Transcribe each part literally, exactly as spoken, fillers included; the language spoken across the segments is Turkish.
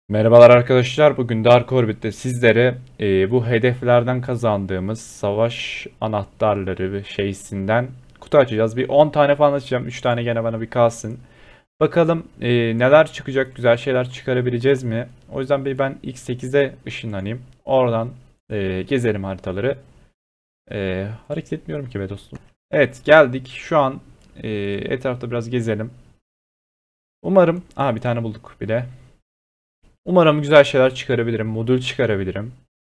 Merhabalar arkadaşlar. Bugün Dark Orbit'te sizlere e, bu hedeflerden kazandığımız savaş anahtarları ve şeysinden kutu açacağız. Bir on tane falan açacağım. üç tane gene bana bir kalsın. Bakalım e, neler çıkacak, güzel şeyler çıkarabileceğiz mi? O yüzden bir ben ilk sekize ışınlanayım. Oradan e, gezelim haritaları. E, hareket etmiyorum ki be dostum. Evet, geldik. Şu an e, etrafta biraz gezelim. Umarım... Aha, bir tane bulduk bile. Umarım güzel şeyler çıkarabilirim. Modül çıkarabilirim.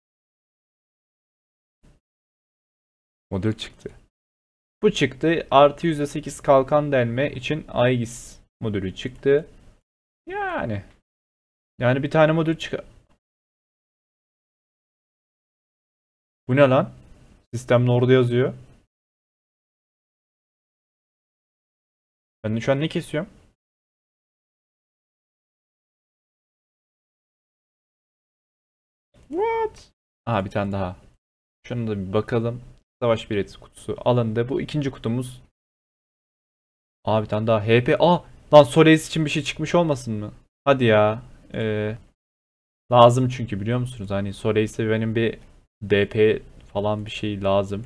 Modül çıktı. Bu çıktı. Artı yüzde sekiz kalkan delme için Aegis modülü çıktı. Yani. Yani bir tane modül çık. Bu ne lan? Sistemde orada yazıyor. Ben de şu an ne kesiyorum? What? Aha, bir tane daha. Şuna da bir bakalım. Savaş bileti kutusu alındı. Bu ikinci kutumuz. Aa, bir tane daha. H P. Aa, lan Solace için bir şey çıkmış olmasın mı? Hadi ya. Ee, lazım çünkü, biliyor musunuz? Hani Solace'e benim bir D P falan bir şey lazım.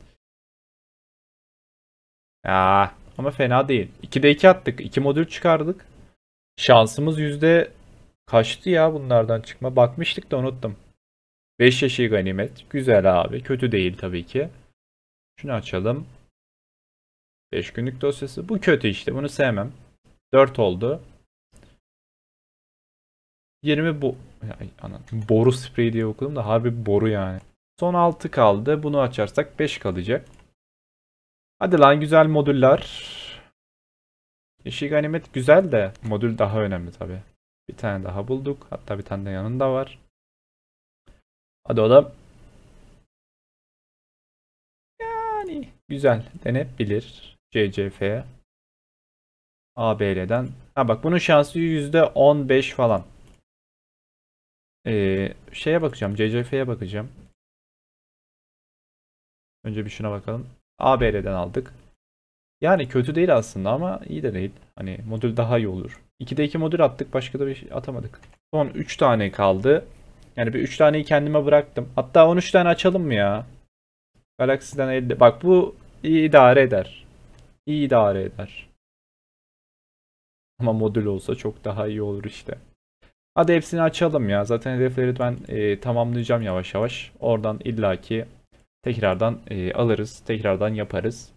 Ya ama fena değil. ikide iki attık. iki modül çıkardık. Şansımız yüzde kaçtı ya bunlardan çıkma? Bakmıştık da unuttum. beş yaşı ganimet. Güzel abi. Kötü değil tabii ki. Şunu açalım. beş günlük dosyası. Bu kötü işte. Bunu sevmem. dört oldu. yirmi bu. Ay, ana. Boru spreyi diye okudum da harbi boru yani. Son altı kaldı. Bunu açarsak beş kalacak. Hadi lan, güzel modüller. Yeşil ganimet güzel de modül daha önemli tabii. Bir tane daha bulduk. Hatta bir tane de yanında var. Hadi oğlum. Yani güzel. Denebilir. C C F. A B L'den. Ha bak, bunun şansı yüzde on beş falan. Ee, şeye bakacağım. C C F'ye bakacağım. Önce bir şuna bakalım. A B L'den aldık. Yani kötü değil aslında ama iyi de değil. Hani modül daha iyi olur. ikide iki modül attık. Başka da bir şey atamadık. Son üç tane kaldı. Yani bir üç taneyi kendime bıraktım. Hatta on üç tane açalım mı ya? Galaxy'den elde. Bak, bu iyi idare eder. İyi idare eder. Ama modül olsa çok daha iyi olur işte. Hadi hepsini açalım ya. Zaten hedefleri ben e, tamamlayacağım yavaş yavaş. Oradan illaki tekrardan e, alırız. Tekrardan yaparız.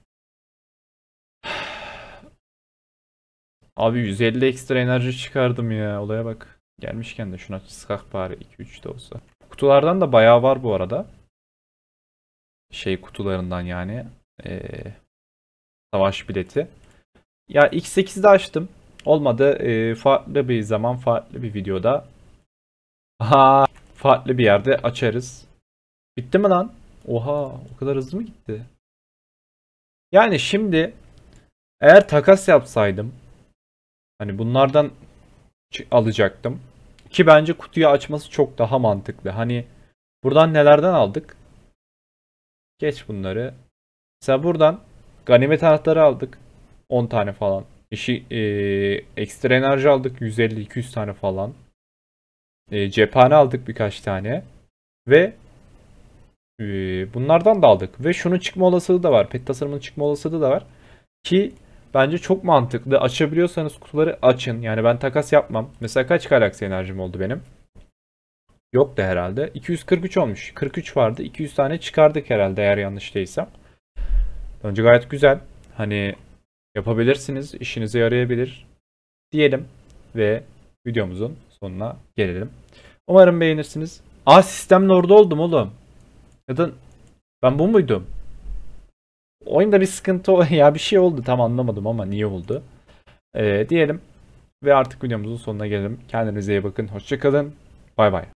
Abi yüz elli ekstra enerji çıkardım ya. Olaya bak. Gelmişken de şuna sıkak bari, iki üç de olsa. Kutulardan da bayağı var bu arada. Şey kutularından yani. E, savaş bileti. Ya X sekizde açtım. Olmadı. E, farklı bir zaman, farklı bir videoda. Aha, farklı bir yerde açarız. Bitti mi lan? Oha, o kadar hızlı mı gitti? Yani şimdi eğer takas yapsaydım, hani bunlardan alacaktım. Ki bence kutuyu açması çok daha mantıklı. Hani buradan nelerden aldık? Geç bunları. Mesela buradan ganimet anahtarı aldık. on tane falan. İşi, e, ekstra enerji aldık. yüz elli iki yüz tane falan. E, cephane aldık birkaç tane. Ve e, bunlardan da aldık. Ve şunun çıkma olasılığı da var. Pet tasarımının çıkma olasılığı da var. Ki bence çok mantıklı. Açabiliyorsanız kutuları açın. Yani ben takas yapmam. Mesela kaç galaksi enerjim oldu benim? Yoktu herhalde. iki yüz kırk üç olmuş. kırk üç vardı. iki yüz tane çıkardık herhalde, eğer yanlış değilsem. Bence gayet güzel. Hani yapabilirsiniz. İşinize yarayabilir diyelim. Ve videomuzun sonuna gelelim. Umarım beğenirsiniz. Aa, sistemle orada oldum oğlum. Ya da ben bu muydum? Oyunda bir sıkıntı ya, bir şey oldu, tam anlamadım ama niye oldu. Ee, diyelim ve artık videomuzun sonuna gelelim. Kendinize iyi bakın. Hoşça kalın. Bay bay.